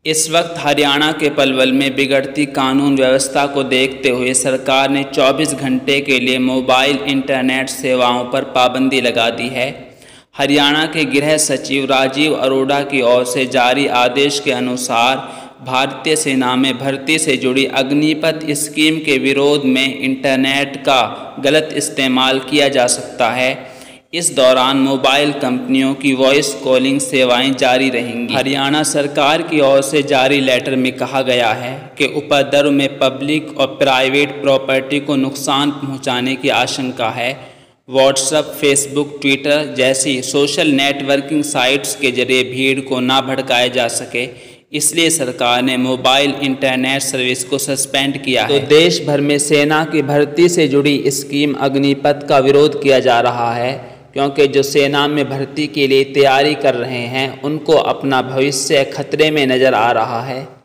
इस वक्त हरियाणा के पलवल में बिगड़ती कानून व्यवस्था को देखते हुए सरकार ने 24 घंटे के लिए मोबाइल इंटरनेट सेवाओं पर पाबंदी लगा दी है। हरियाणा के गृह सचिव राजीव अरोड़ा की ओर से जारी आदेश के अनुसार भारतीय सेना में भर्ती से जुड़ी अग्निपथ स्कीम के विरोध में इंटरनेट का गलत इस्तेमाल किया जा सकता है। इस दौरान मोबाइल कंपनियों की वॉइस कॉलिंग सेवाएं जारी रहेंगी। हरियाणा सरकार की ओर से जारी लेटर में कहा गया है कि उपद्रव में पब्लिक और प्राइवेट प्रॉपर्टी को नुकसान पहुंचाने की आशंका है। व्हाट्सएप, फेसबुक, ट्विटर जैसी सोशल नेटवर्किंग साइट्स के जरिए भीड़ को ना भड़काया जा सके, इसलिए सरकार ने मोबाइल इंटरनेट सर्विस को सस्पेंड किया है। तो देश भर में सेना की भर्ती से जुड़ी स्कीम अग्निपथ का विरोध किया जा रहा है, क्योंकि जो सेना में भर्ती के लिए तैयारी कर रहे हैं उनको अपना भविष्य खतरे में नज़र आ रहा है।